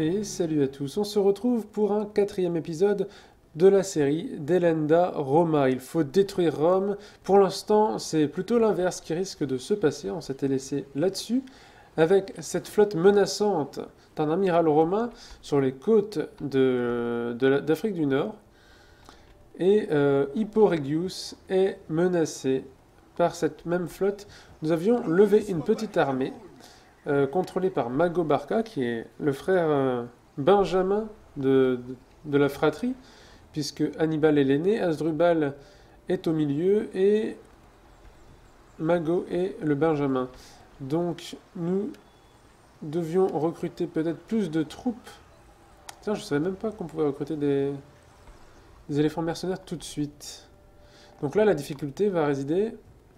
Et salut à tous, on se retrouve pour un quatrième épisode de la série Delenda Roma. Il faut détruire Rome. Pour l'instant, c'est plutôt l'inverse qui risque de se passer. On s'était laissé là-dessus, avec cette flotte menaçante d'un amiral romain sur les côtes d'Afrique du Nord. Et Hippo Regius est menacé par cette même flotte. Nous avions levé une petite armée contrôlé par Mago Barca, qui est le frère Benjamin de la fratrie, puisque Hannibal est l'aîné, Hasdrubal est au milieu, et Mago est le Benjamin. Donc nous devions recruter peut-être plus de troupes. Tiens, je ne savais même pas qu'on pouvait recruter des éléphants mercenaires tout de suite. Donc là, la difficulté va résider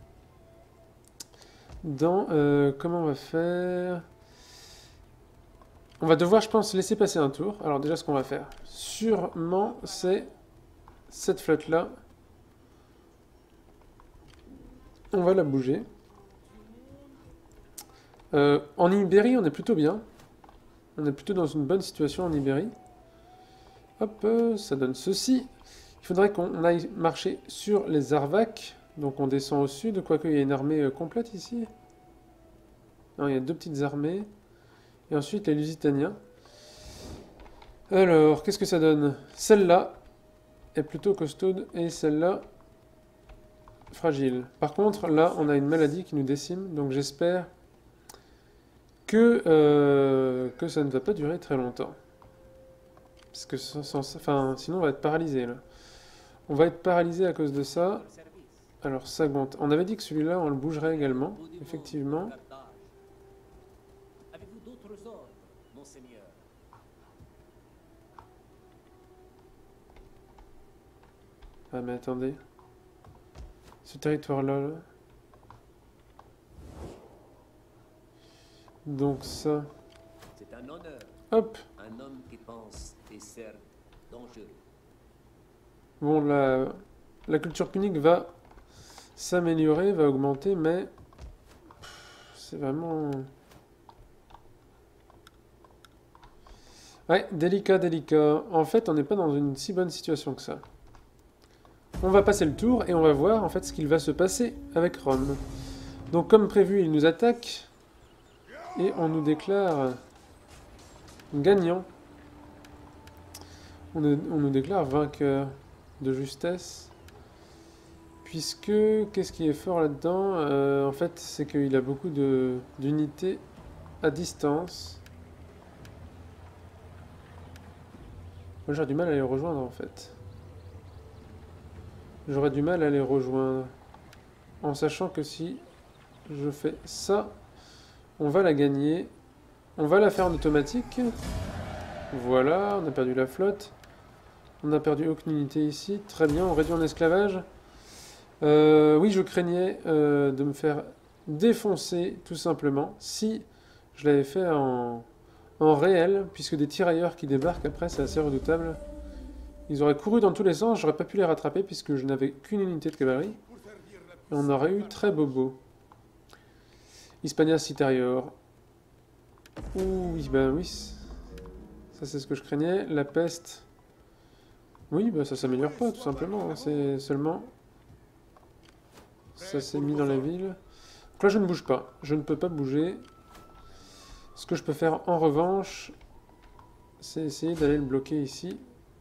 dans comment on va faire. On va devoir, je pense, laisser passer un tour. Alors déjà, ce qu'on va faire, sûrement, c'est cette flotte-là. On va la bouger. En Ibérie, on est plutôt bien. On est plutôt dans une bonne situation en Ibérie. Hop, ça donne ceci. Il faudrait qu'on aille marcher sur les Arvaques. Donc on descend au sud, quoique il y a une armée complète ici. Non, il y a deux petites armées. Et ensuite les Lusitaniens. Alors, qu'est-ce que ça donne? Celle-là est plutôt costaude et celle-là fragile. Par contre, là, on a une maladie qui nous décime, donc j'espère que ça ne va pas durer très longtemps. Parce que sinon on va être paralysé là. On va être paralysé à cause de ça. Alors, Sagunt. On avait dit que celui-là, on le bougerait également, effectivement. Avez-vous d'autres ordres, monseigneur? Ah, mais attendez. Ce territoire-là, là. Donc ça. C'est un honneur. Hop. Un homme qui pense et certes dangereux. Bon, la culture punique va s'améliorer, va augmenter, mais c'est vraiment... Ouais, délicat, délicat. En fait, on n'est pas dans une si bonne situation que ça. On va passer le tour et on va voir en fait ce qu'il va se passer avec Rome. Donc comme prévu, il nous attaque et on nous déclare gagnant. On nous déclare vainqueur de justesse. Puisque, qu'est-ce qui est fort là-dedans? En fait, c'est qu'il a beaucoup d'unités à distance. Moi, j'aurais du mal à les rejoindre, en fait. J'aurais du mal à les rejoindre. En sachant que si je fais ça, on va la gagner. On va la faire en automatique. Voilà, on a perdu la flotte. On n'a perdu aucune unité ici. Très bien, on réduit en esclavage. Oui, je craignais de me faire défoncer, tout simplement, si je l'avais fait en réel, puisque des tirailleurs qui débarquent après, c'est assez redoutable. Ils auraient couru dans tous les sens, j'aurais pas pu les rattraper, puisque je n'avais qu'une unité de cavalerie. Et on aurait eu très bobo. Hispania Citarior. Oui, bah oui. Ça, c'est ce que je craignais. La peste. Oui, bah ça s'améliore pas, tout simplement. Hein. C'est seulement... Ça s'est mis dans la ville. Donc là, je ne bouge pas. Je ne peux pas bouger. Ce que je peux faire, en revanche, c'est essayer d'aller le bloquer ici.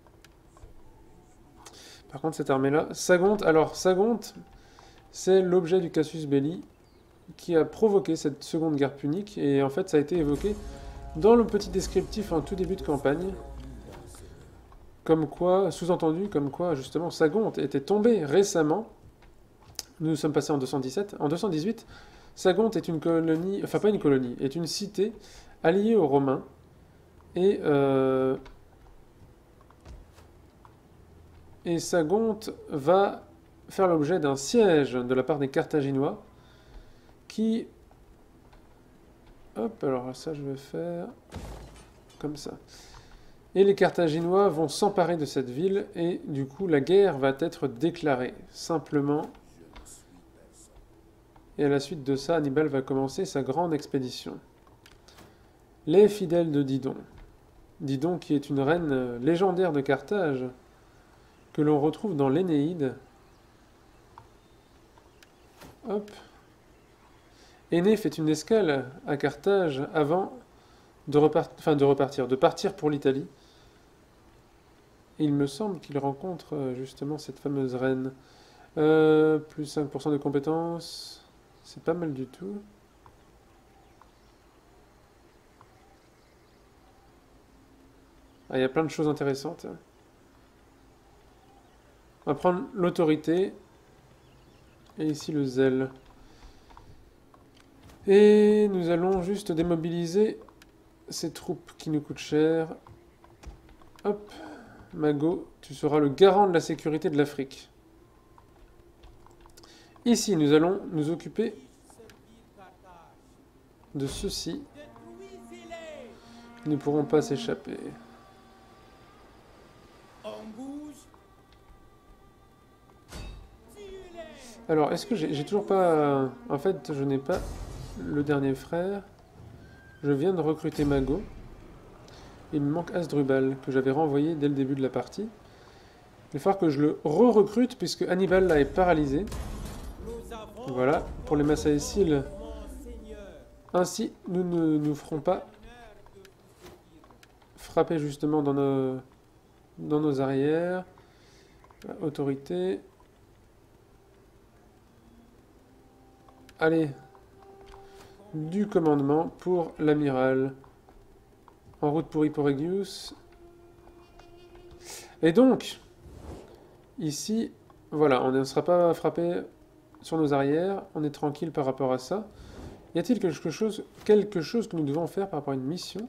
Par contre, cette armée-là... Sagunt. Alors, Sagunt, c'est l'objet du Casus Belli qui a provoqué cette seconde guerre punique. Et en fait, ça a été évoqué dans le petit descriptif en tout début de campagne. Comme quoi, sous-entendu, comme quoi, justement, Sagunt était tombé récemment. Nous sommes passés en 217. En 218, Sagunt est une colonie, enfin pas une colonie, est une cité alliée aux Romains. Et Sagunt va faire l'objet d'un siège de la part des Carthaginois qui... Hop, alors ça je vais faire comme ça. Et les Carthaginois vont s'emparer de cette ville et du coup la guerre va être déclarée. Simplement... Et à la suite de ça, Hannibal va commencer sa grande expédition. Les fidèles de Didon. Dis donc, qui est une reine légendaire de Carthage, que l'on retrouve dans l'Énéide. Hop. Énée fait une escale à Carthage avant de partir pour l'Italie. Et il me semble qu'il rencontre justement cette fameuse reine. Plus 5% de compétences, c'est pas mal du tout. Ah, il y a plein de choses intéressantes. On va prendre l'autorité. Et ici le zèle. Et nous allons juste démobiliser ces troupes qui nous coûtent cher. Hop. Mago, tu seras le garant de la sécurité de l'Afrique. Ici, nous allons nous occuper de ceci. Ils ne pourront pas s'échapper. Alors, est-ce que j'ai toujours pas... En fait, je n'ai pas le dernier frère. Je viens de recruter Mago. Il me manque Asdrubal, que j'avais renvoyé dès le début de la partie. Il va falloir que je le re-recrute, puisque Hannibal là est paralysé. Voilà, pour les Massaïciles. Ainsi, nous ne nous ferons pas frapper justement dans nos arrières. Autorité. Allez, du commandement pour l'amiral. En route pour Hipporégius. Et donc, ici, voilà, on ne sera pas frappé sur nos arrières, on est tranquille par rapport à ça. Y a-t-il quelque chose que nous devons faire par rapport à une mission?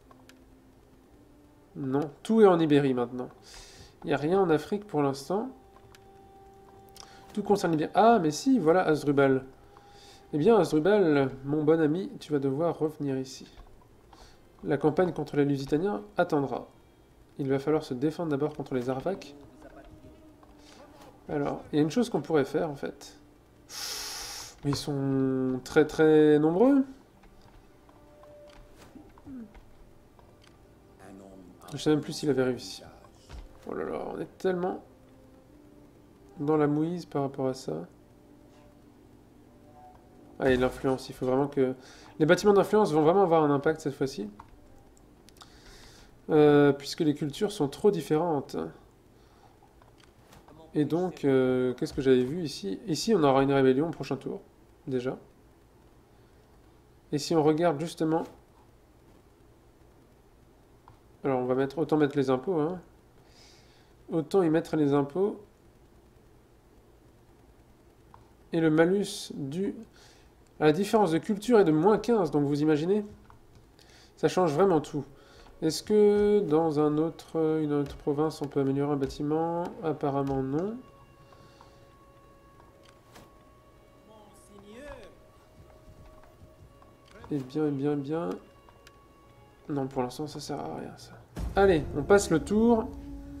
Non, tout est en Ibérie maintenant. Il n'y a rien en Afrique pour l'instant. Tout concerne l'Ibérie. Ah, mais si, voilà Asdrubal. Eh bien, Asdrubal, mon bon ami, tu vas devoir revenir ici. La campagne contre les Lusitaniens attendra. Il va falloir se défendre d'abord contre les Arvaks. Alors, il y a une chose qu'on pourrait faire, en fait. Ils sont très très nombreux. Je sais même plus s'il avait réussi. Oh là là, on est tellement dans la mouise par rapport à ça. Ah, et l'influence, il faut vraiment que... Les bâtiments d'influence vont vraiment avoir un impact cette fois-ci. Puisque les cultures sont trop différentes. Et donc, qu'est-ce que j'avais vu ici? Ici, on aura une rébellion au prochain tour, déjà. Et si on regarde justement... Alors, on va mettre... Autant mettre les impôts, hein. Autant y mettre les impôts. Et le malus dû à la différence de culture est de moins 15, donc vous imaginez? Ça change vraiment tout. Est-ce que dans une autre province, on peut améliorer un bâtiment? Apparemment non. Eh bien, eh bien, eh bien... Non, pour l'instant, ça sert à rien, ça. Allez, on passe le tour.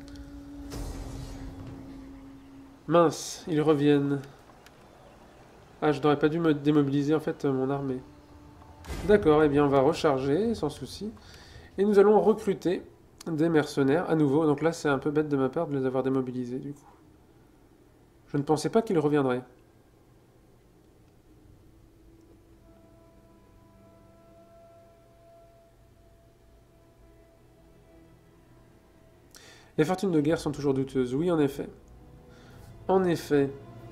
Mince, ils reviennent. Ah, je n'aurais pas dû me démobiliser, en fait, mon armée. D'accord, eh bien, on va recharger, sans souci. Et nous allons recruter des mercenaires à nouveau. Donc là, c'est un peu bête de ma part de les avoir démobilisés, du coup. Je ne pensais pas qu'ils reviendraient. Les fortunes de guerre sont toujours douteuses. Oui, en effet. En effet.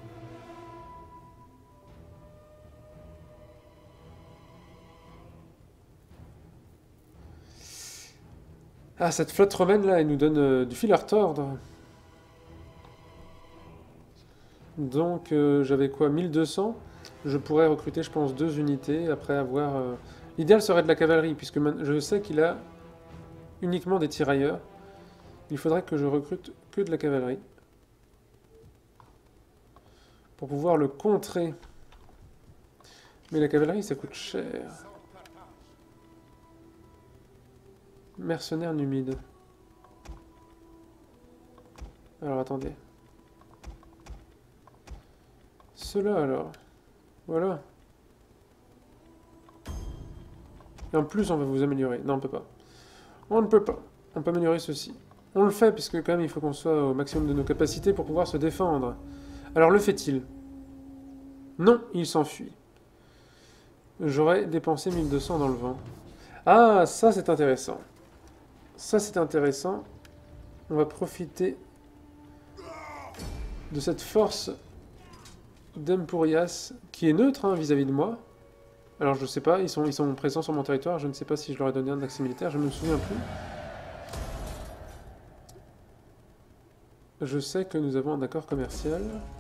Ah, cette flotte romaine là, elle nous donne du fil à retordre. Donc, j'avais quoi, 1200? Je pourrais recruter, je pense, 2 unités après avoir... L'idéal serait de la cavalerie, puisque je sais qu'il a uniquement des tirailleurs. Il faudrait que je recrute que de la cavalerie. Pour pouvoir le contrer. Mais la cavalerie, ça coûte cher. Mercenaires numides. Alors, attendez. Cela, alors. Voilà. Et en plus, on va vous améliorer. Non, on peut pas. On ne peut pas. On peut améliorer ceci. On le fait, puisque quand même il faut qu'on soit au maximum de nos capacités pour pouvoir se défendre. Alors le fait-il? Non, il s'enfuit. J'aurais dépensé 1200 dans le vent. Ah, ça c'est intéressant. Ça c'est intéressant. On va profiter de cette force d'Empurias, qui est neutre hein, vis-à-vis de moi. Alors je sais pas, ils sont présents sur mon territoire, je ne sais pas si je leur ai donné un accès militaire, je ne me souviens plus. Je sais que nous avons un accord commercial.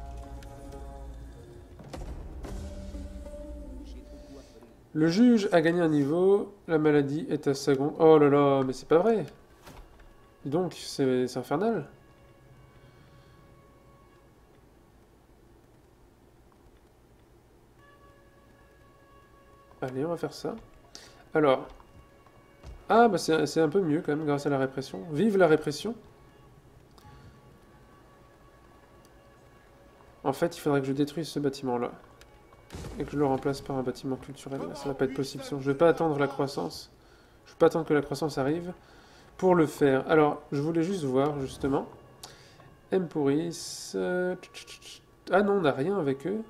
Le juge a gagné un niveau, la maladie est à second. Oh là là, mais c'est pas vrai. Dis donc, c'est infernal. Allez, on va faire ça. Alors. Ah, bah c'est un peu mieux quand même grâce à la répression. Vive la répression. En fait, il faudrait que je détruise ce bâtiment-là. Et que je le remplace par un bâtiment culturel. Ça va pas être possible. Sinon, je vais pas attendre la croissance. Je vais pas attendre que la croissance arrive pour le faire. Alors, je voulais juste voir, justement. Empuris. Ah non, on n'a rien avec eux.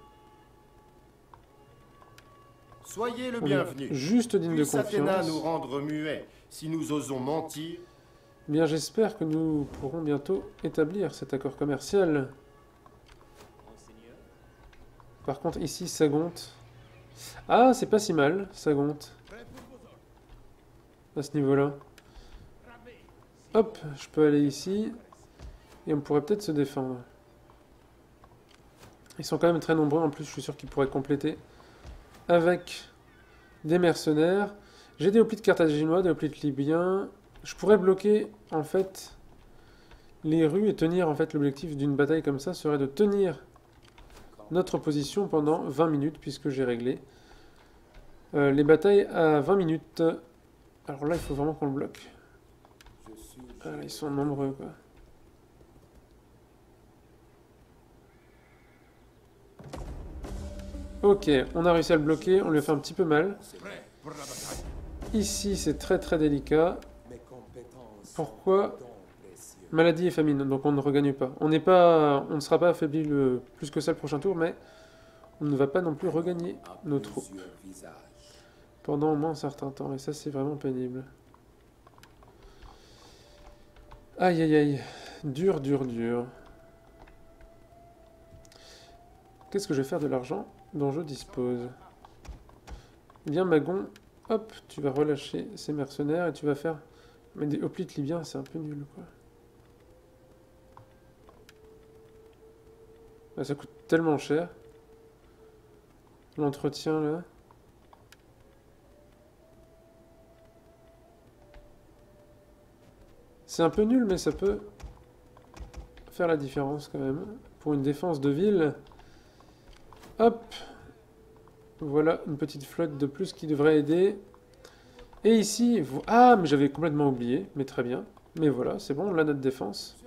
Soyez le On est bienvenu. juste digne de Puisse Athéna confiance. nous rendre muets si nous osons mentir. Bien, j'espère que nous pourrons bientôt établir cet accord commercial. Monseigneur, Par contre, ici, Sagonte. Ah, c'est pas si mal, Sagonte. À ce niveau-là. Hop, je peux aller ici. Et on pourrait peut-être se défendre. Ils sont quand même très nombreux, en plus, je suis sûr qu'ils pourraient compléter. Avec des mercenaires. J'ai des hoplites carthaginois, des hoplites libyens. Je pourrais bloquer, en fait, les rues et tenir, en fait, l'objectif d'une bataille comme ça serait de tenir notre position pendant 20 minutes, puisque j'ai réglé les batailles à 20 minutes. Alors là, il faut vraiment qu'on le bloque. Ah, ils sont nombreux, quoi. Ok, on a réussi à le bloquer, on lui a fait un petit peu mal. Ici, c'est très très délicat. Pourquoi? Maladie et famine, donc on ne regagne pas. On ne sera pas affaibli plus que ça le prochain tour, mais on ne va pas non plus regagner nos troupes pendant au moins un certain temps, et ça c'est vraiment pénible. Aïe aïe aïe, dur dur dur. Qu'est-ce que je vais faire de l'argent dont je dispose? Bien Magon, hop, tu vas relâcher ces mercenaires et tu vas faire... Mais des hoplites libyens, c'est un peu nul, quoi. Ah, ça coûte tellement cher. L'entretien, là. C'est un peu nul, mais ça peut faire la différence, quand même. Pour une défense de ville. Hop. Voilà, une petite flotte de plus qui devrait aider. Et ici... Ah, mais j'avais complètement oublié. Mais très bien. Mais voilà, c'est bon, là, notre défense.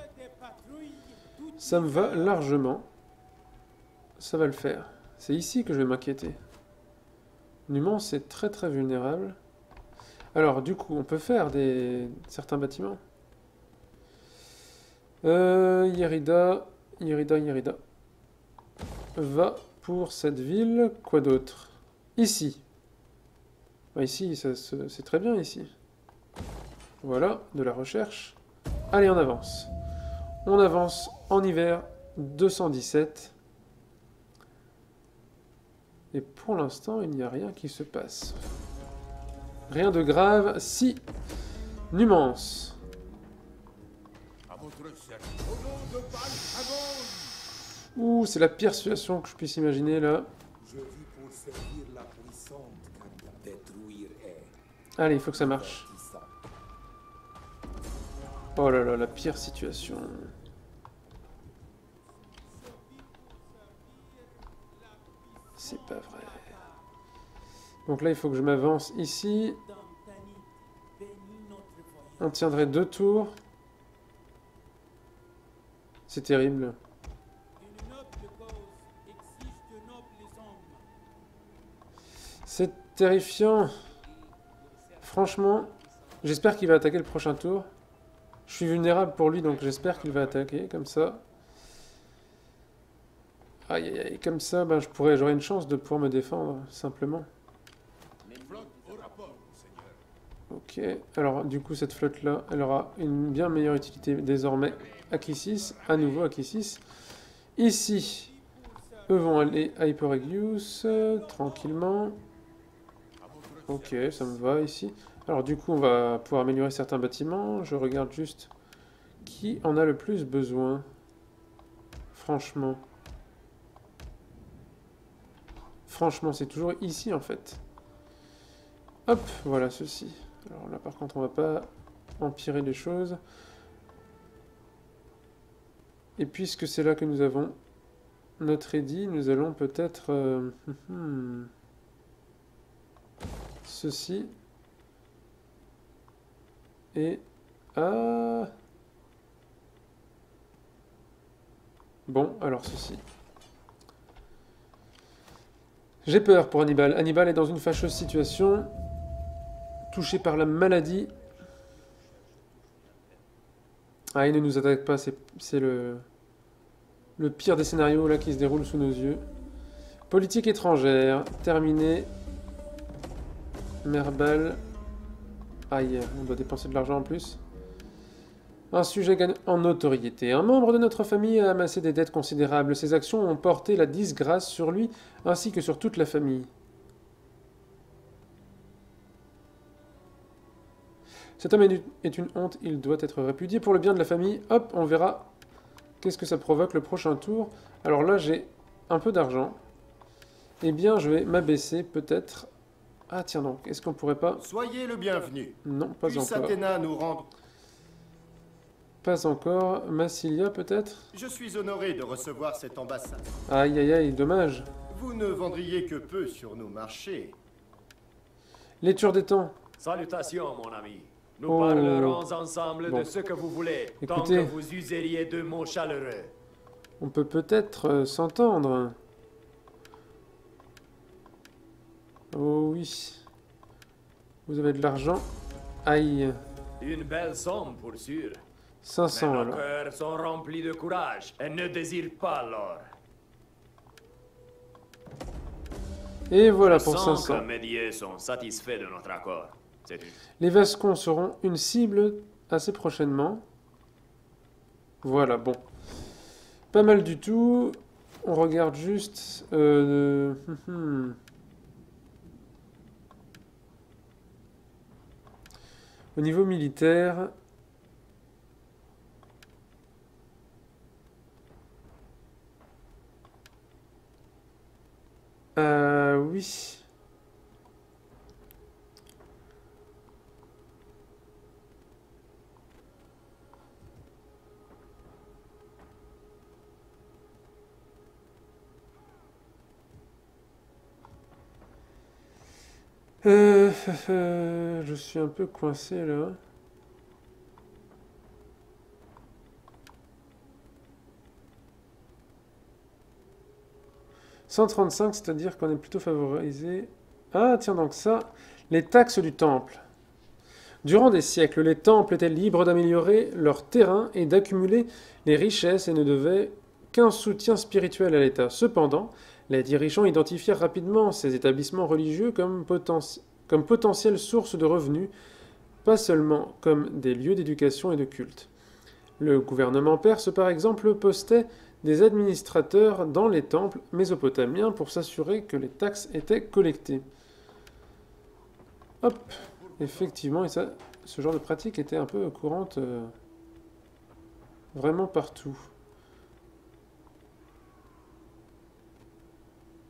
Ça me va largement. Ça va le faire. C'est ici que je vais m'inquiéter. Numance est très très vulnérable. Alors, du coup, on peut faire certains bâtiments. Yerida. Va pour cette ville. Quoi d'autre? Ici. Bah, ici, c'est très bien ici. Voilà, de la recherche. Allez, on avance. On avance en hiver 217. Et pour l'instant, il n'y a rien qui se passe. Rien de grave. Si. Numance. Ouh, c'est la pire situation que je puisse imaginer là. Allez, il faut que ça marche. Oh là là, la pire situation. C'est pas vrai. Donc là, il faut que je m'avance ici. On tiendrait 2 tours. C'est terrible. C'est terrifiant. Franchement, J'espère qu'il va attaquer le prochain tour. Je suis vulnérable pour lui, donc j'espère qu'il va attaquer, comme ça. Aïe aïe aïe, comme ça, ben, j'aurai une chance de pouvoir me défendre, simplement. Ok, alors du coup cette flotte-là, elle aura une bien meilleure utilité désormais à Kissis, à nouveau à Kissis. Ici, eux vont aller à Hyperegius, tranquillement. Ok, ça me va ici. Alors du coup, on va pouvoir améliorer certains bâtiments. Je regarde juste qui en a le plus besoin. Franchement. Franchement, c'est toujours ici en fait. Hop, voilà ceci. Alors là par contre, on va pas empirer les choses. Et puisque c'est là que nous avons notre édit, nous allons peut-être... ceci. Et... Ah... Bon, alors ceci. J'ai peur pour Hannibal. Hannibal est dans une fâcheuse situation. Touché par la maladie. Ah, il ne nous attaque pas. C'est le pire des scénarios là qui se déroule sous nos yeux. Politique étrangère. Terminé. Merbal. Aïe, on doit dépenser de l'argent en plus. Un sujet gagne en notoriété. Un membre de notre famille a amassé des dettes considérables. Ses actions ont porté la disgrâce sur lui ainsi que sur toute la famille. Cet homme est une honte, il doit être répudié pour le bien de la famille. Hop, on verra qu'est-ce que ça provoque le prochain tour. Alors là, j'ai un peu d'argent. Eh bien, je vais m'abaisser peut-être. Ah tiens donc, est-ce qu'on pourrait pas... Soyez le bienvenu. Non, pas Puisse encore. Athéna nous rendre... Pas encore. Massilia peut-être? Je suis honoré de recevoir cette ambassade. Aïe aïe aïe, dommage. Vous ne vendriez que peu sur nos marchés. L'étude des temps. Salutations, mon ami. Nous Oh. parlerons ensemble Bon. de ce que vous voulez, tant Écoutez. que vous useriez de mots chaleureux. On peut peut-être s'entendre. Oh oui. Vous avez de l'argent. Aïe. Une belle somme, pour sûr. 500 Mais nos alors. cœurs sont remplis de courage et ne désirent pas l'or. Et voilà Je pour sens 500. que mes dieux sont satisfaits de notre accord. C'est une... Les Vascons seront une cible assez prochainement. Voilà, bon. Pas mal du tout. On regarde juste... Au niveau militaire... oui. Je suis un peu coincé là. « 135, c'est-à-dire qu'on est plutôt favorisé. Ah, tiens donc ça, les taxes du temple. Durant des siècles, les temples étaient libres d'améliorer leur terrain et d'accumuler les richesses et ne devaient qu'un soutien spirituel à l'État. Cependant, les dirigeants identifièrent rapidement ces établissements religieux comme potentielles sources de revenus, pas seulement comme des lieux d'éducation et de culte. Le gouvernement perse, par exemple, postait des administrateurs dans les temples mésopotamiens pour s'assurer que les taxes étaient collectées. Hop, effectivement, et ça, ce genre de pratique était un peu courante vraiment partout.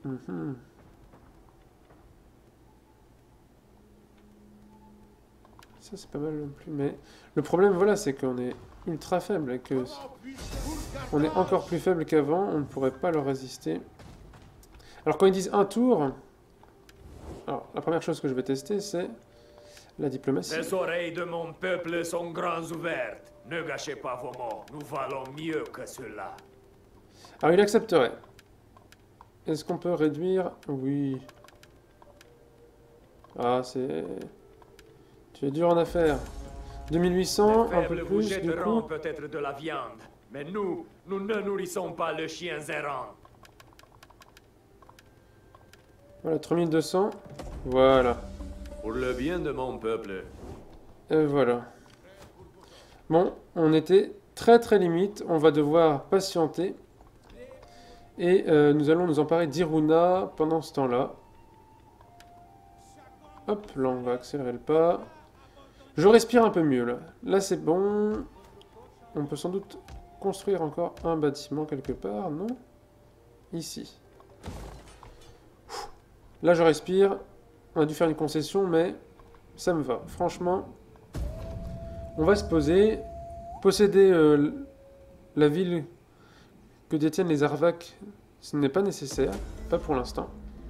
Ça, c'est pas mal non plus, mais le problème, voilà, c'est qu'on est ultra faible et que on est encore plus faible qu'avant, on ne pourrait pas leur résister. Alors quand ils disent un tour, alors la première chose que je vais tester, c'est la diplomatie. Les oreilles de mon peuple sont grandes ouvertes. Ne gâchez pas vos mots, nous valons mieux que cela. Alors il accepterait. Est-ce qu'on peut réduire? Oui. Ah, c'est... Tu es dur en affaires. 2800, Les un peu faibles vous plus, du jetteront coup. peut-être de la viande, mais nous ne nourrissons pas le chien errant. Voilà, 3200. Voilà. Pour le bien de mon peuple. Voilà. Bon, on était très très limite. On va devoir patienter. Et nous allons nous emparer d'Iruna pendant ce temps-là. Hop, là on va accélérer le pas. Je respire un peu mieux là. Là c'est bon. On peut sans doute construire encore un bâtiment quelque part, non? Ici. Là je respire. On a dû faire une concession, mais ça me va. Franchement, on va se poser. Posséder la ville que détiennent les Arvak, ce n'est pas nécessaire. Pas pour l'instant.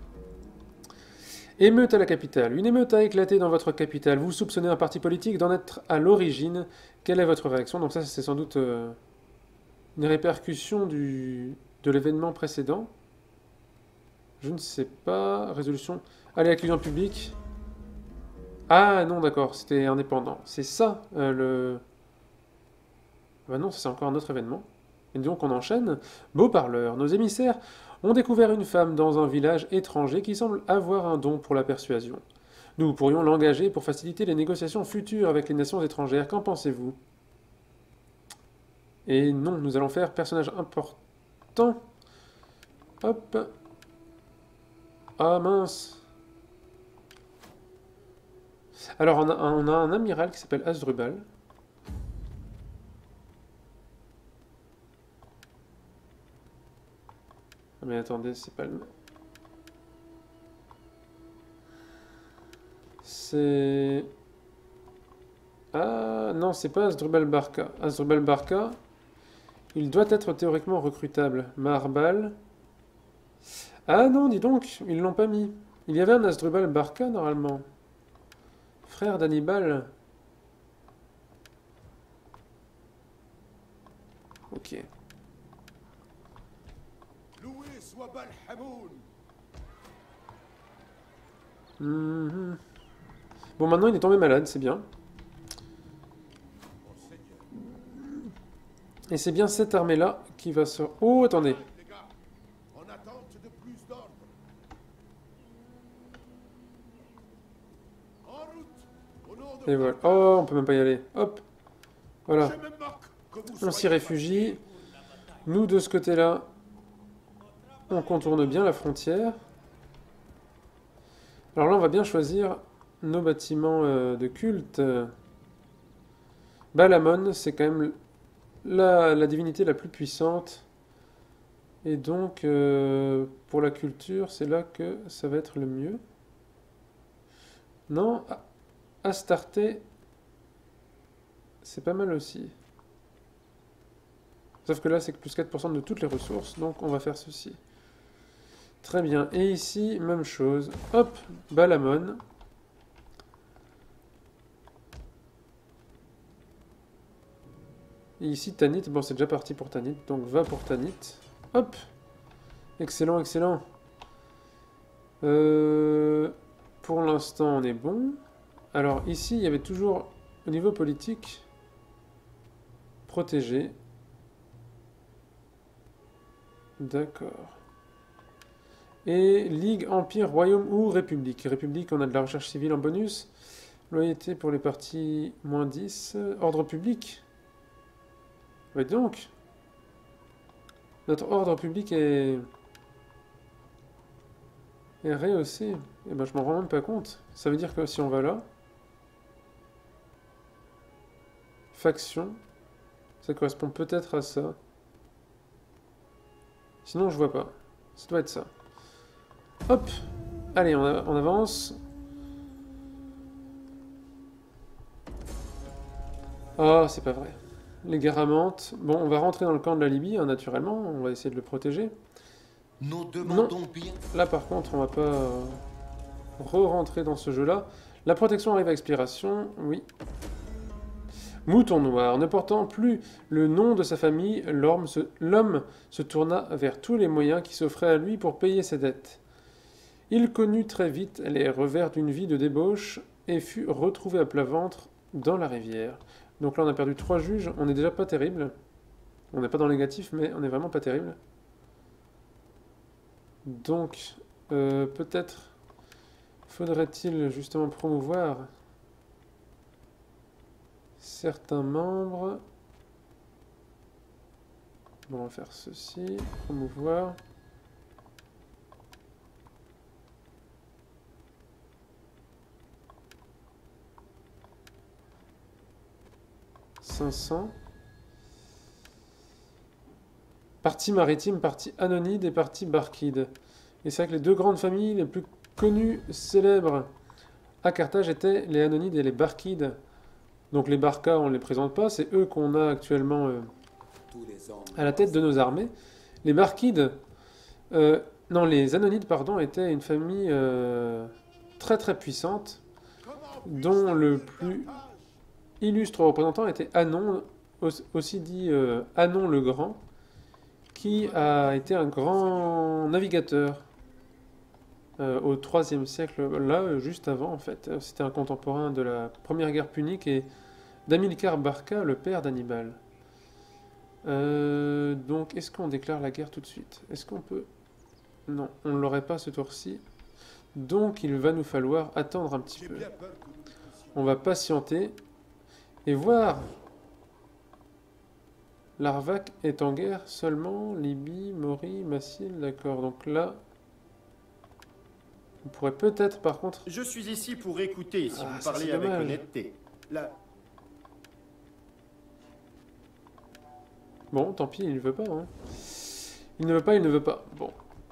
Émeute à la capitale. Une émeute a éclaté dans votre capitale. Vous soupçonnez un parti politique d'en être à l'origine. Quelle est votre réaction? Donc ça, c'est sans doute une répercussion de l'événement précédent. Je ne sais pas. Résolution. Allez, accusation publique. Ah non, d'accord, c'était indépendant. C'est ça, le... Bah non, c'est encore un autre événement. Et donc on enchaîne. Beau parleur. Nos émissaires ont découvert une femme dans un village étranger qui semble avoir un don pour la persuasion. Nous pourrions l'engager pour faciliter les négociations futures avec les nations étrangères. Qu'en pensez-vous? Et non, nous allons faire personnage important. Hop. Ah mince. Alors on a un amiral qui s'appelle Asdrubal. Mais attendez, c'est pas le... C'est... Ah non, c'est pas Asdrubal Barca. Asdrubal Barca, il doit être théoriquement recrutable. Marbal... Ah non, dis donc, ils l'ont pas mis. Il y avait un Asdrubal Barca normalement. Frère d'Hannibal. Ok. Mhm. Bon, maintenant il est tombé malade, c'est bien. Et c'est bien cette armée-là qui va se... Oh, attendez. Et voilà. Oh, on peut même pas y aller. Hop. Voilà. On s'y réfugie. Nous, de ce côté-là, on contourne bien la frontière. Alors là, on va bien choisir nos bâtiments de culte. Balamon, c'est quand même la divinité la plus puissante. Et donc, pour la culture, c'est là que ça va être le mieux. Non, Astarté, c'est pas mal aussi. Sauf que là, c'est que plus 4% de toutes les ressources, donc on va faire ceci. Très bien. Et ici, même chose. Hop, Balamon. Et ici, Tanit. Bon, c'est déjà parti pour Tanit, donc va pour Tanit. Hop. Excellent, excellent. Pour l'instant, on est bon. Alors, ici, il y avait toujours, au niveau politique, protégé. D'accord. Et Ligue, Empire, Royaume ou République. République, on a de la recherche civile en bonus. Loyauté pour les partis, moins 10. Ordre public. Ouais, donc. Notre ordre public est rehaussé. Eh ben, je m'en rends même pas compte. Ça veut dire que si on va là... Faction. Ça correspond peut-être à ça. Sinon, je vois pas. Ça doit être ça. Hop. Allez, on avance. Oh, c'est pas vrai. Les Garamantes. Bon, on va rentrer dans le camp de la Libye, hein, naturellement. On va essayer de le protéger. Nous demandons bien. Là, par contre, on va pas re-rentrer dans ce jeu-là. La protection arrive à expiration. Oui. Mouton noir. Ne portant plus le nom de sa famille, l'homme se tourna vers tous les moyens qui s'offraient à lui pour payer ses dettes. Il connut très vite les revers d'une vie de débauche et fut retrouvé à plat ventre dans la rivière. Donc là, on a perdu 3 juges. On n'est déjà pas terrible. On n'est pas dans le négatif, mais on n'est vraiment pas terrible. Donc, peut-être faudrait-il justement promouvoir certains membres. Bon, on va faire ceci. Promouvoir. Partie maritime, partie Anonide et partie Barkide. Et c'est vrai que les deux grandes familles les plus connues, célèbres à Carthage étaient les Anonides et les Barkides. Donc les Barca, on ne les présente pas, c'est eux qu'on a actuellement à la tête de nos armées. Les Barkides, non, les Anonides, pardon, étaient une famille très très puissante, dont le plus illustre représentant était Anon, aussi dit Anon le Grand, qui a été un grand navigateur au IIIe siècle, là, juste avant en fait. C'était un contemporain de la première guerre punique et d'Hamilcar Barca, le père d'Hannibal. Donc, est-ce qu'on déclare la guerre tout de suite? Est-ce qu'on peut... Non, on ne l'aurait pas ce tour-ci. Donc, il va nous falloir attendre un petit peu. On va patienter et voir. Larvac est en guerre seulement. Libye, Maurie, Massile, d'accord. Donc là, on pourrait peut-être par contre... Je suis ici pour écouter si vous ça, parlez c'est avec dommage. honnêteté. Là, Bon, tant pis, il ne veut pas. Hein. Il ne veut pas, il ne veut pas. Bon.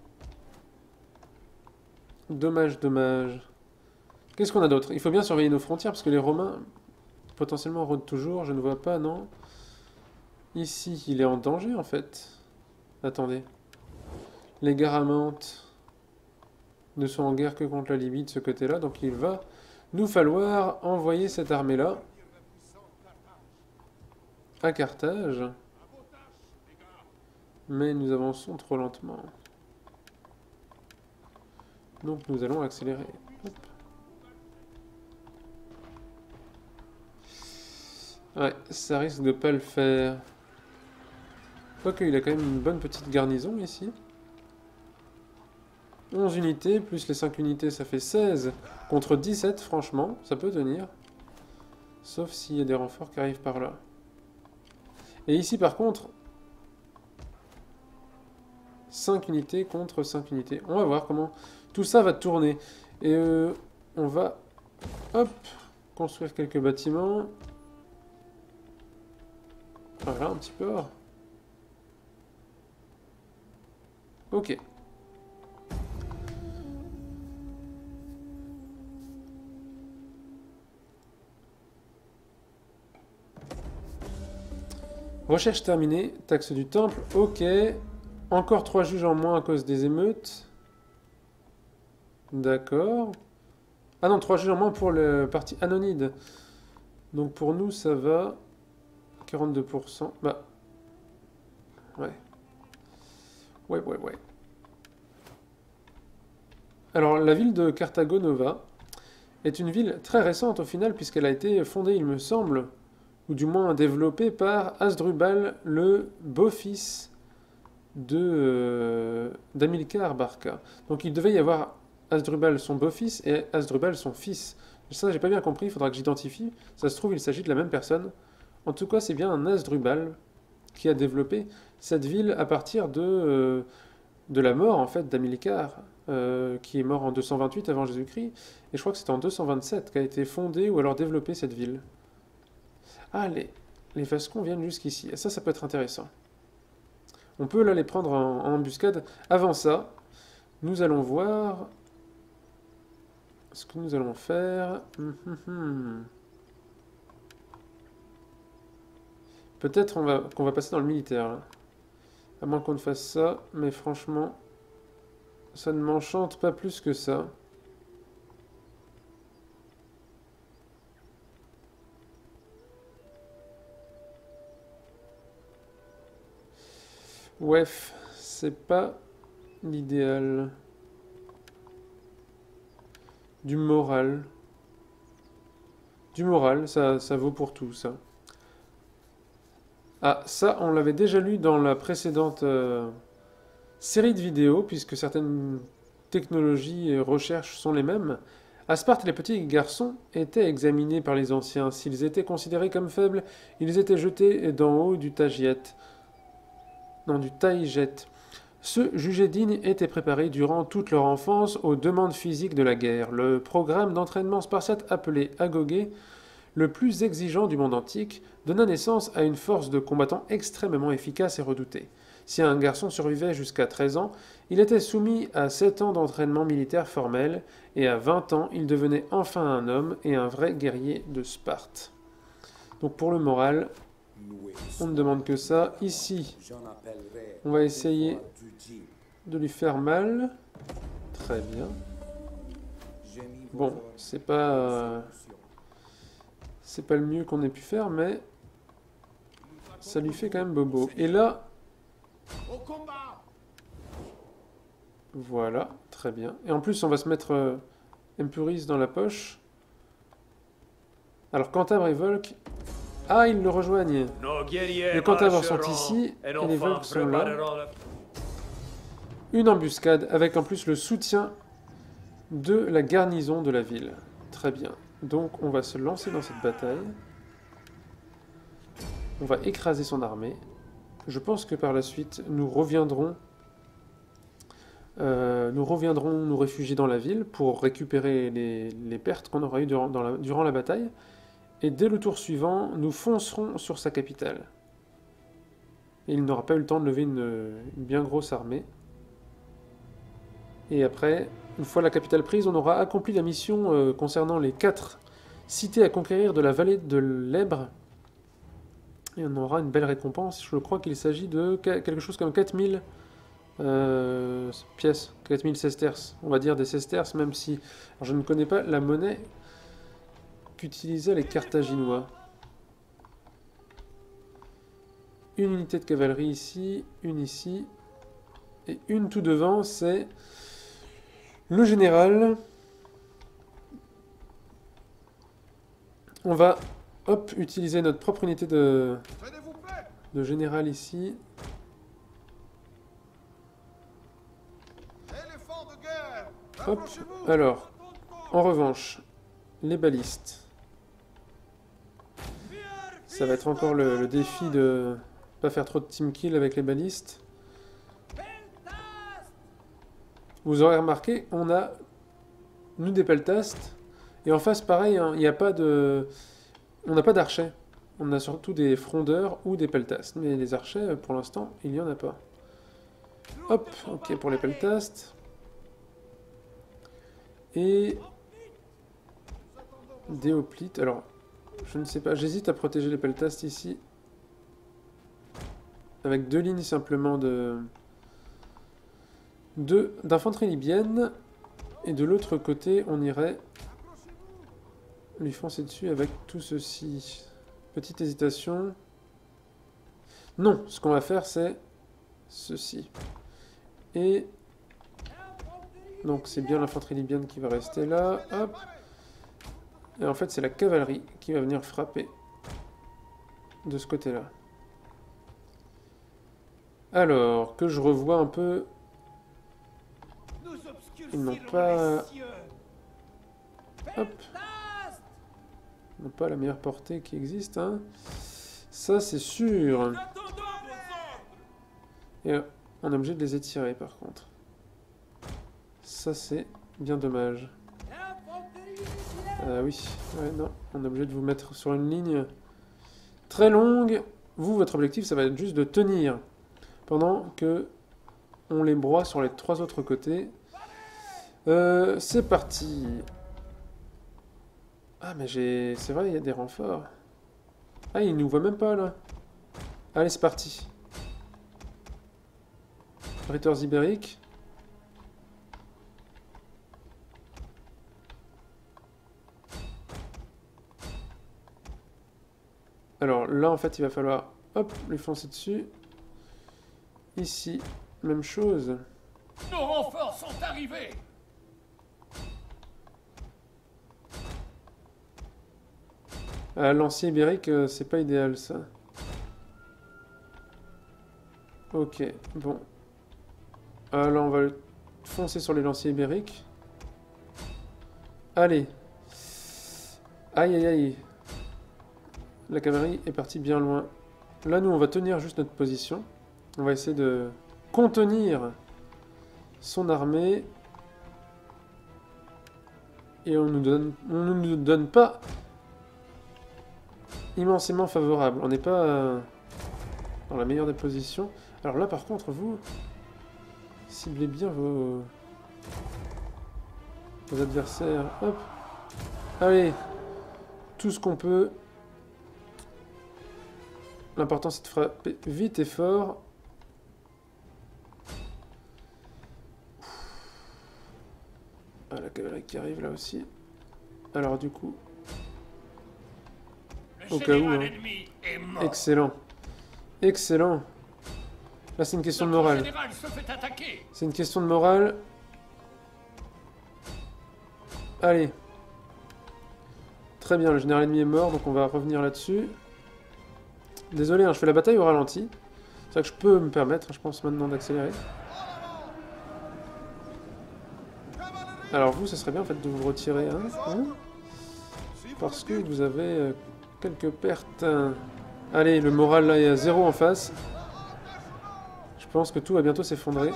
Dommage, dommage. Qu'est-ce qu'on a d'autre? Il faut bien surveiller nos frontières parce que les Romains potentiellement rôdent toujours. Je ne vois pas, non. Ici, il est en danger en fait. Attendez. Les Garamantes ne sont en guerre que contre la Libye de ce côté-là. Donc il va nous falloir envoyer cette armée-là à Carthage. Mais nous avançons trop lentement. Donc nous allons accélérer. Hop. Ouais, ça risque de pas le faire. Quoique il a quand même une bonne petite garnison ici. 11 unités, plus les 5 unités, ça fait 16. Contre 17, franchement, ça peut tenir. Sauf s'il y a des renforts qui arrivent par là. Et ici par contre... 5 unités contre 5 unités. On va voir comment tout ça va tourner. Et on va, hop, construire quelques bâtiments. Voilà, un petit peu. Ok. Recherche terminée. Taxe du temple. Ok. Encore 3 juges en moins à cause des émeutes. D'accord. Ah non, 3 juges en moins pour le parti Anonide. Donc pour nous, ça va. 42%. Bah. Ouais. Ouais. Alors, la ville de Carthago Nova est une ville très récente au final, puisqu'elle a été fondée, il me semble, ou du moins développée par Hasdrubal, le beau-fils d'Hamilcar Barca. Donc il devait y avoir Hasdrubal son beau-fils et Hasdrubal son fils. Ça, j'ai pas bien compris, il faudra que j'identifie. Ça se trouve, il s'agit de la même personne. En tout cas, c'est bien un Hasdrubal qui a développé cette ville à partir de la mort, en fait, d'Hamilcar, qui est mort en 228 avant Jésus-Christ. Et je crois que c'est en 227 qu'a été fondée ou alors développée cette ville. Ah, les Vascons viennent jusqu'ici. Ça peut être intéressant. On peut là les prendre en embuscade. Avant ça, nous allons voir ce que nous allons faire. Peut-être qu'on va passer dans le militaire. Là. À moins qu'on ne fasse ça, mais franchement, ça ne m'enchante pas plus que ça. Ouais, c'est pas l'idéal. Du moral. Du moral, ça vaut pour tout, ça. Ah, ça, on l'avait déjà lu dans la précédente série de vidéos, puisque certaines technologies et recherches sont les mêmes. À Sparte, les petits garçons étaient examinés par les anciens. S'ils étaient considérés comme faibles, ils étaient jetés d'en haut du tagiet. Non, du taïget. Ceux jugés dignes étaient préparés durant toute leur enfance aux demandes physiques de la guerre. Le programme d'entraînement spartiate appelé Agogé, le plus exigeant du monde antique, donna naissance à une force de combattants extrêmement efficace et redoutée. Si un garçon survivait jusqu'à 13 ans, il était soumis à 7 ans d'entraînement militaire formel, et à 20 ans, il devenait enfin un homme et un vrai guerrier de Sparte. Donc pour le moral, on ne demande que ça. Ici, on va essayer de lui faire mal. Très bien. Bon, c'est pas le mieux qu'on ait pu faire, mais ça lui fait quand même bobo. Et là, voilà, très bien. Et en plus, on va se mettre Empuris dans la poche. Alors, Cantabre et Volk... Ah, ils le rejoignent. Les Cantabres sont ici, et les Volks sont là. Une embuscade, avec en plus le soutien de la garnison de la ville. Très bien. Donc, on va se lancer dans cette bataille. On va écraser son armée. Je pense que par la suite, nous reviendrons nous réfugier dans la ville pour récupérer les pertes qu'on aura eues durant la bataille. Et dès le tour suivant, nous foncerons sur sa capitale. Et il n'aura pas eu le temps de lever une bien grosse armée. Et après, une fois la capitale prise, on aura accompli la mission concernant les 4 cités à conquérir de la vallée de l'Ebre. Et on aura une belle récompense. Je crois qu'il s'agit de quelque chose comme 4000 pièces, 4000 sesterces. On va dire des sesterces, même si alors je ne connais pas la monnaie qu'utilisaient les Carthaginois. Une unité de cavalerie ici, une ici, et une tout devant, c'est le général. On va, hop, utiliser notre propre unité de général ici. Hop, alors, en revanche, les balistes. Ça va être encore le défi de pas faire trop de team kill avec les balistes. Vous aurez remarqué, on a nous des peltastes. Et en face, pareil, hein, il n'y a pas de... On n'a pas d'archers. On a surtout des frondeurs ou des peltastes. Mais les archers, pour l'instant, il n'y en a pas. Hop, ok pour les peltastes. Et... des hoplites. Alors, je ne sais pas. J'hésite à protéger les peltastes ici. Avec 2 lignes simplement d'infanterie libyenne. Et de l'autre côté, on irait lui foncer dessus avec tout ceci. Petite hésitation. Non, ce qu'on va faire, c'est ceci. Et donc c'est bien l'infanterie libyenne qui va rester là. Hop. Et en fait, c'est la cavalerie qui va venir frapper de ce côté-là. Alors, que je revois un peu... Ils n'ont pas... Hop. Ils n'ont pas la meilleure portée qui existe, hein. Ça, c'est sûr. Et on est obligé de les étirer, par contre. Ça, c'est bien dommage. Oui, ouais, non. On est obligé de vous mettre sur une ligne très longue. Vous, votre objectif, ça va être juste de tenir. Pendant que on les broie sur les 3 autres côtés. C'est parti. Ah, mais c'est vrai, il y a des renforts. Ah, ils nous voient même pas, là. Allez, c'est parti. Ritters ibériques. Alors, là, en fait, il va falloir, hop, lui foncer dessus. Ici, même chose. Nos renforts sont arrivés. Lancier ibérique, c'est pas idéal ça. Ok, bon. Là, on va foncer sur les lanciers ibériques. Allez. Aïe, aïe, aïe. La cavalerie est partie bien loin. Là, nous, on va tenir juste notre position. On va essayer de contenir son armée. Et on ne nous donne pas immensément favorable. On n'est pas dans la meilleure des positions. Alors là, par contre, vous ciblez bien vos adversaires. Hop. Allez. Tout ce qu'on peut. L'important, c'est de frapper vite et fort. Ah, la cavalerie qui arrive là aussi. Alors du coup... Au cas où, hein. Excellent. Excellent. Là, c'est une question de morale. C'est une question de morale. Allez. Très bien, le général ennemi est mort, donc on va revenir là-dessus. Désolé, hein, je fais la bataille au ralenti. C'est vrai que je peux me permettre, je pense, maintenant d'accélérer. Alors vous, ça serait bien en fait de vous retirer, hein, parce que vous avez quelques pertes. Allez, le moral là est à 0 en face. Je pense que tout va bientôt s'effondrer.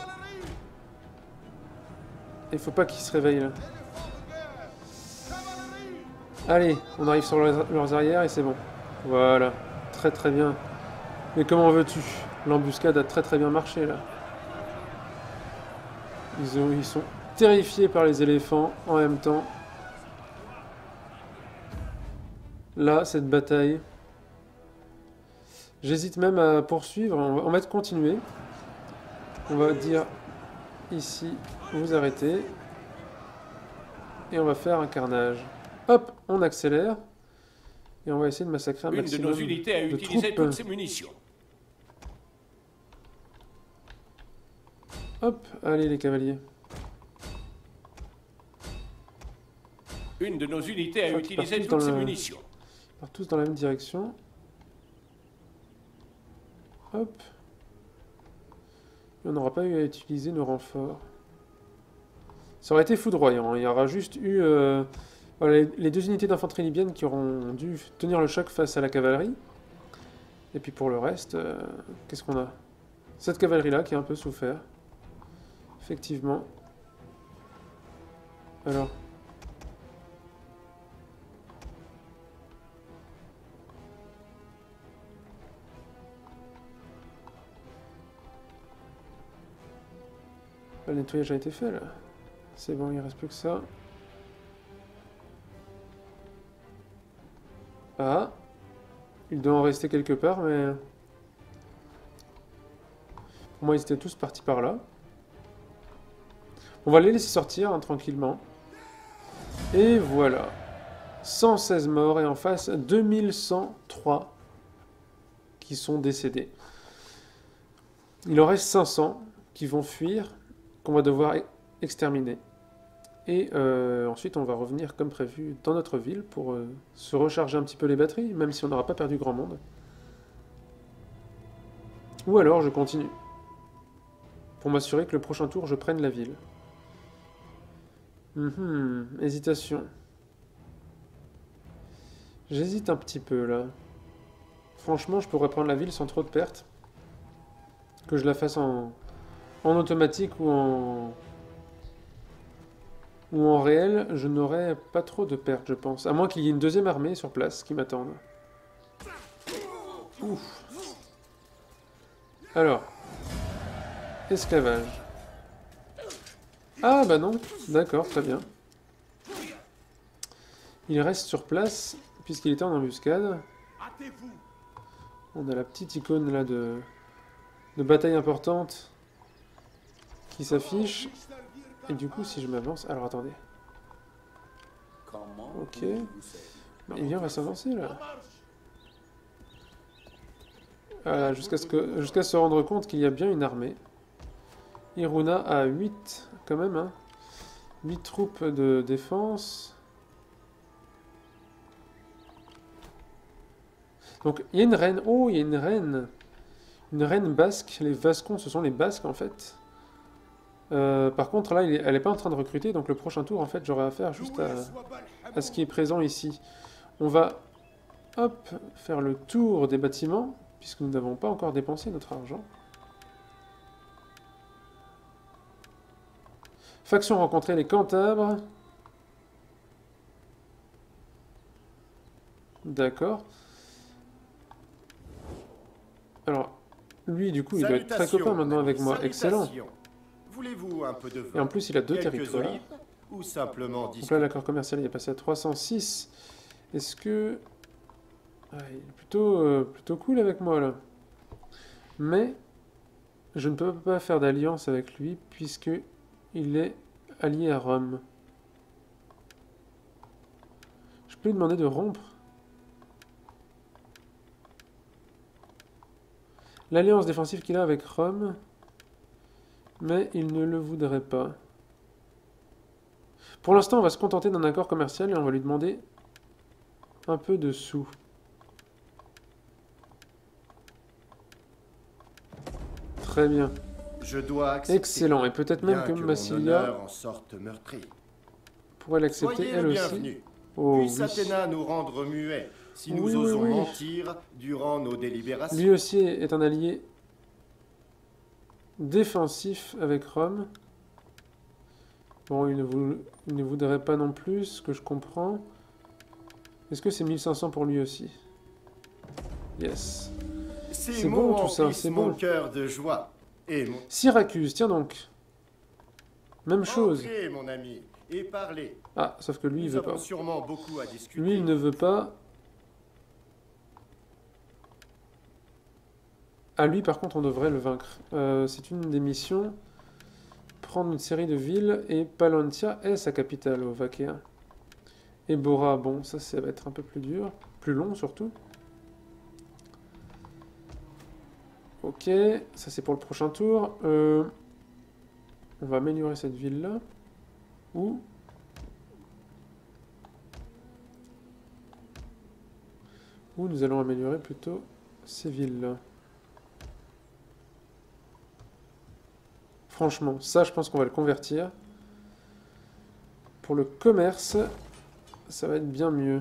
Il faut pas qu'ils se réveillent là. Allez, on arrive sur leurs arrières et c'est bon. Voilà, très très bien. Mais comment veux-tu? L'embuscade a très très bien marché là. Ils sont terrifiés par les éléphants en même temps. Là, cette bataille. J'hésite même à poursuivre. On va continuer. On va dire ici, vous arrêtez. Et on va faire un carnage. Hop, on accélère. Et on va essayer de massacrer un maximum de troupes. Une de nos unités a utilisé toutes ses munitions. Hop, allez les cavaliers. Une de nos unités a utilisé toutes ses munitions. Ils partent tous dans la même direction. Hop. Et on n'aura pas eu à utiliser nos renforts. Ça aurait été foudroyant. Il y aura juste eu voilà, les deux unités d'infanterie libyenne qui auront dû tenir le choc face à la cavalerie. Et puis pour le reste, qu'est-ce qu'on a? Cette cavalerie-là qui a un peu souffert. Effectivement. Alors... Le nettoyage a été fait là. C'est bon, il reste plus que ça. Ah. Il doit en rester quelque part, mais... Pour moi, ils étaient tous partis par là. On va les laisser sortir, hein, tranquillement. Et voilà. 116 morts, et en face, 2103 qui sont décédés. Il en reste 500 qui vont fuir, qu'on va devoir exterminer. Et ensuite, on va revenir comme prévu dans notre ville pour se recharger un petit peu les batteries, même si on n'aura pas perdu grand monde. Ou alors, je continue. Pour m'assurer que le prochain tour, je prenne la ville. Hésitation. J'hésite un petit peu, là. Franchement, je pourrais prendre la ville sans trop de pertes. Que je la fasse en automatique ou en réel, je n'aurai pas trop de pertes, je pense. À moins qu'il y ait une deuxième armée sur place qui m'attende. Ouf. Alors. Esclavage. Ah bah non. D'accord, très bien. Il reste sur place, puisqu'il était en embuscade. On a la petite icône là de bataille importante qui s'affiche. Et du coup, si je m'avance... Alors, attendez. Ok. Il vient, on va s'avancer, là. Voilà, jusqu'à se rendre compte qu'il y a bien une armée. Iruna a 8, quand même, hein. 8 troupes de défense. Donc, il y a une reine. Oh, il y a une reine. Une reine basque. Les Vascons, ce sont les Basques, en fait. Par contre, là, elle n'est pas en train de recruter. Donc, le prochain tour, en fait, j'aurai affaire juste à ce qui est présent ici. On va, hop, faire le tour des bâtiments, puisque nous n'avons pas encore dépensé notre argent. Faction rencontrée, les Cantabres. D'accord. Alors, lui, du coup, il doit être très copain maintenant avec moi. Excellent. Voulez-vous un peu de vin, Et en plus, il a 2 quelques territoires. olives, ou simplement Donc là, discuter? l'accord commercial, il est passé à 306. Est-ce que... Ah, il est plutôt cool avec moi, là. Mais, je ne peux pas faire d'alliance avec lui, puisque il est allié à Rome. Je peux lui demander de rompre. L'alliance défensive qu'il a avec Rome, mais il ne le voudrait pas. Pour l'instant, on va se contenter d'un accord commercial et on va lui demander un peu de sous. Très bien. Je dois accepter. Excellent. Et peut-être même que Bien mon Massilia honneur en sorte meurtri. pourrait l'accepter Soyez elle le aussi. bienvenu. Oh, Puisse oui. Athéna nous rendre muets si nous Oui, oui, osons oui. mentir durant nos délibérations. Lui aussi est un allié défensif avec Rome. Bon, il ne voudrait pas non plus, ce que je comprends. Est-ce que c'est 1500 pour lui aussi? Yes. Ces C'est mots bon tout ça, emplissent c'est mon bon. cœur de joie. Et mon... Syracuse, tiens donc. Même chose. Entrez, mon ami, et parlez. Ah, sauf que lui, il Nous veut avons pas. sûrement beaucoup à discuter. Lui, il ne veut pas. Ah, lui, par contre, on devrait le vaincre. C'est une des missions. Prendre une série de villes, et Palantia est sa capitale au Vaquéen. Et Bora, bon, ça va être un peu plus dur. Plus long, surtout. Ok, ça c'est pour le prochain tour. On va améliorer cette ville-là. Ou... nous allons améliorer plutôt ces villes-là. Franchement, ça je pense qu'on va le convertir. Pour le commerce, ça va être bien mieux.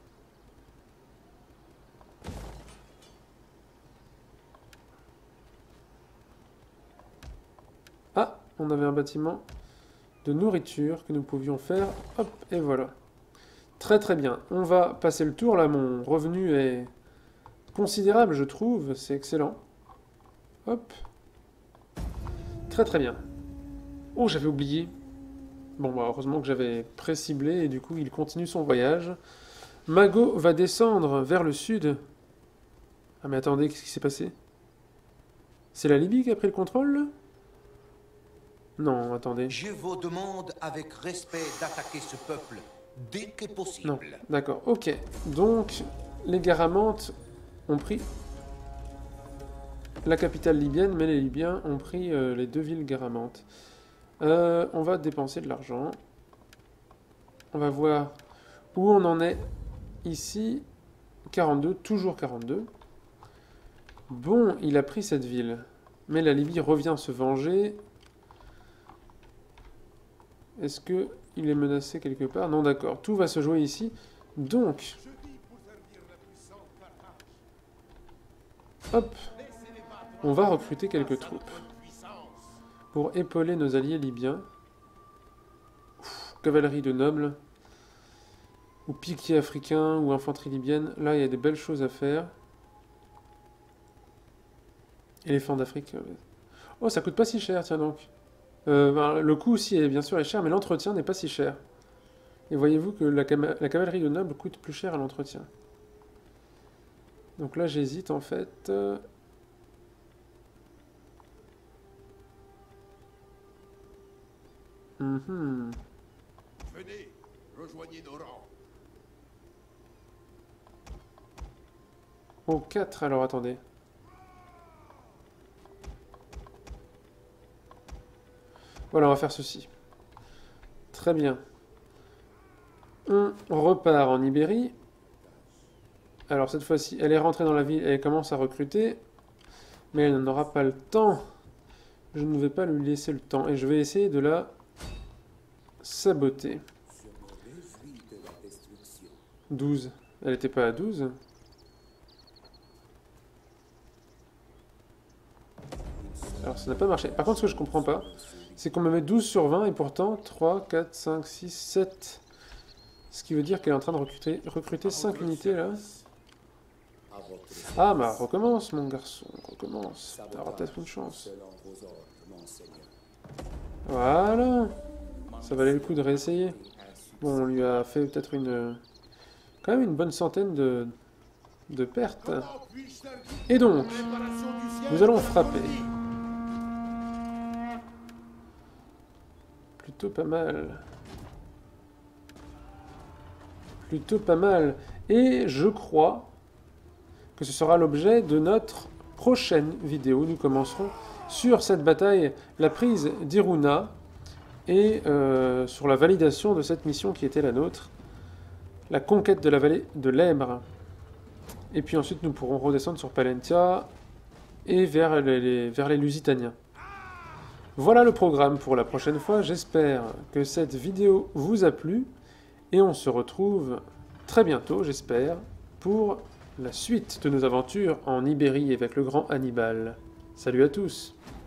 Ah, on avait un bâtiment de nourriture que nous pouvions faire. Hop, et voilà. Très très bien. On va passer le tour. Là, mon revenu est considérable, je trouve. C'est excellent. Hop. Très très bien. Oh, j'avais oublié. Bon, bah, heureusement que j'avais pré-ciblé et du coup, il continue son voyage. Mago va descendre vers le sud. Ah, mais attendez, qu'est-ce qui s'est passé? C'est la Libye qui a pris le contrôle, là? Non, attendez. Je vous demande avec respect d'attaquer ce peuple dès que possible. Non, d'accord, ok. Donc, les Garamantes ont pris la capitale libyenne, mais les Libyens ont pris les 2 villes Garamantes. On va dépenser de l'argent. On va voir où on en est ici. 42, toujours 42. Bon, il a pris cette ville. Mais la Libye revient se venger. Est-ce que il est menacé quelque part? Non, d'accord. Tout va se jouer ici. Donc... hop. On va recruter quelques troupes. Pour épauler nos alliés libyens. Cavalerie de nobles. Ou piquier africain, ou infanterie libyenne. Là, il y a des belles choses à faire. Éléphant d'Afrique. Oh, ça coûte pas si cher, tiens donc. Ben, le coût aussi, bien sûr, est cher, mais l'entretien n'est pas si cher. Et voyez-vous que la cavalerie de nobles coûte plus cher à l'entretien. Donc là, j'hésite, en fait. Venez, rejoignez nos rangs. Oh, 4, alors attendez. Voilà, on va faire ceci. Très bien. On repart en Ibérie. Alors cette fois-ci, elle est rentrée dans la ville, elle commence à recruter, mais elle n'en aura pas le temps. Je ne vais pas lui laisser le temps, et je vais essayer de la saboter. 12. Elle n'était pas à 12. Alors ça n'a pas marché. Par contre, ce que je comprends pas, c'est qu'on me met 12 sur 20, et pourtant 3, 4, 5, 6, 7. Ce qui veut dire qu'elle est en train de recruter 5 unités là. Ah, bah recommence mon garçon, recommence. T'auras peut-être une chance. Voilà. Ça valait le coup de réessayer. Bon, on lui a fait peut-être quand même une bonne centaine de pertes. Et donc, nous allons frapper. Plutôt pas mal. Plutôt pas mal. Et je crois que ce sera l'objet de notre prochaine vidéo. Nous commencerons sur cette bataille, la prise d'Iruna, et sur la validation de cette mission qui était la nôtre, la conquête de la vallée de l'Ebre. Et puis ensuite nous pourrons redescendre sur Palentia et vers les Lusitaniens. Voilà le programme pour la prochaine fois. J'espère que cette vidéo vous a plu. Et on se retrouve très bientôt, j'espère, pour la suite de nos aventures en Ibérie avec le grand Hannibal. Salut à tous!